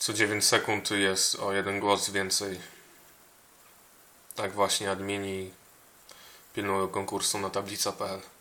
Co 9 sekund jest o 1 głos więcej. Tak właśnie admini pilnują konkursu na tablica.pl.